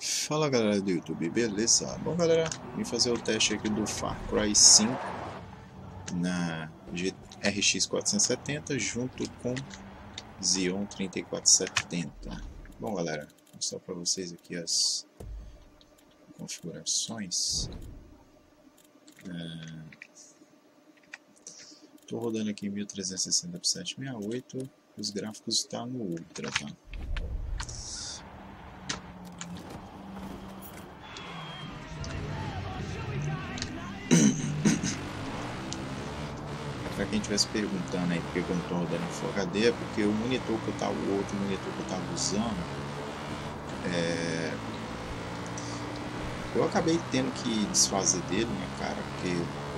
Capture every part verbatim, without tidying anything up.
Fala galera do YouTube, beleza? Bom galera, vim fazer o teste aqui do Far Cry cinco na R X quatrocentos e setenta junto com Xeon trinta e quatro setenta. Bom galera, vou mostrar para vocês aqui as configurações. Estou é... rodando aqui em mil trezentos e sessenta por setecentos e sessenta e oito, os gráficos estão no Ultra, tá? Para quem estivesse perguntando aí porque eu não estou rodando em Full H D, é porque o monitor que eu tava, o outro monitor que eu estava usando, é... eu acabei tendo que desfazer dele, né, cara, porque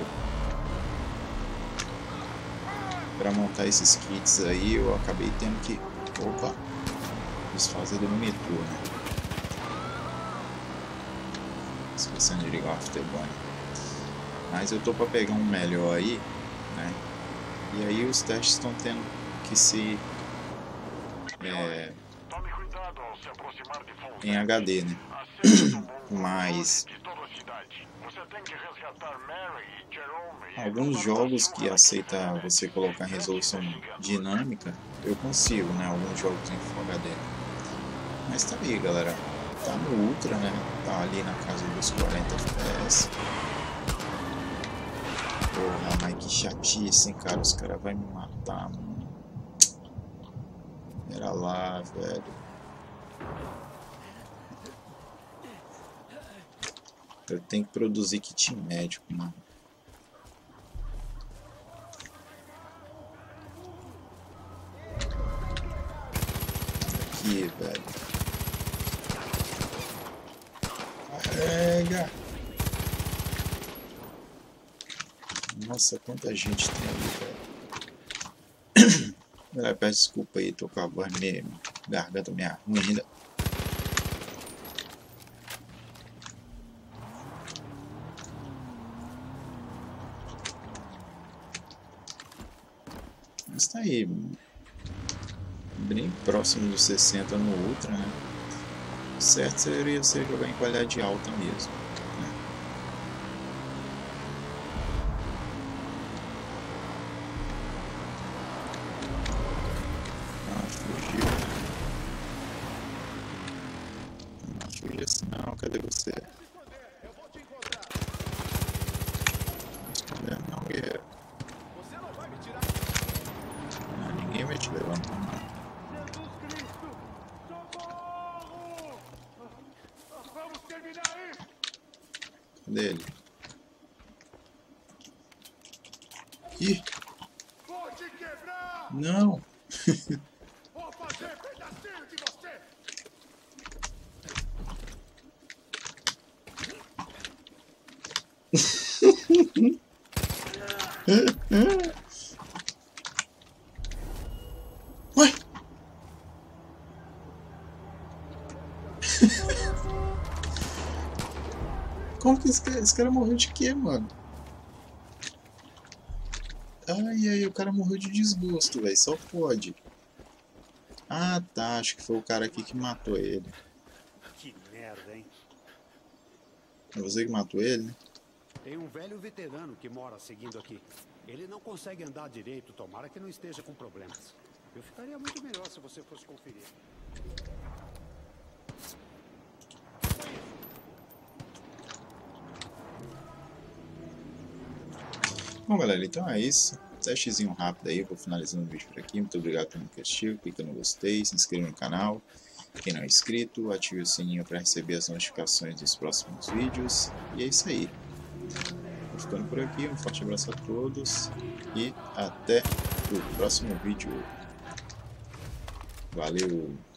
para montar esses kits aí eu acabei tendo que, opa, desfazer do monitor, né, esquecendo de ligar o Afterburner, mas eu tô para pegar um melhor aí, né? E aí os testes estão tendo que se é, em H D, né? Mas alguns jogos que aceita você colocar resolução dinâmica, eu consigo, né? Alguns jogos em Full H D. Mas tá aí, galera. Tá no Ultra, né? Tá ali na casa dos quarenta F P S. Porra, mas que chatice, hein, cara. Os caras vão me matar, mano. Pera lá, velho. Eu tenho que produzir kit médico, mano. Aqui, velho. Carrega! Nossa, quanta gente tem ali, velho. Galera, peço desculpa aí, tô com a voz meio, garganta minha ruim ainda. Mas tá aí, bem próximo dos sessenta no Ultra, né? O certo seria ser jogar em qualidade alta mesmo. Não, cadê você? Esconder não, guerreiro. Não, ninguém vai te levantar, não. Cadê ele? Ih! Não! Ué? Como que esse cara, esse cara morreu de quê, mano? Ai, ai, o cara morreu de desgosto, velho. Só pode. Ah, tá. Acho que foi o cara aqui que matou ele. Que merda, hein? É você que matou ele, né? Tem um velho veterano que mora seguindo aqui. Ele não consegue andar direito, tomara que não esteja com problemas. Eu ficaria muito melhor se você fosse conferir. Bom, galera, então é isso. Testezinho rápido aí, vou finalizando o vídeo por aqui. Muito obrigado por me assistir, clica no gostei, se inscreva no canal. Quem não é inscrito, ative o sininho para receber as notificações dos próximos vídeos. E é isso aí. Vou ficando por aqui, um forte abraço a todos e até o próximo vídeo. Valeu!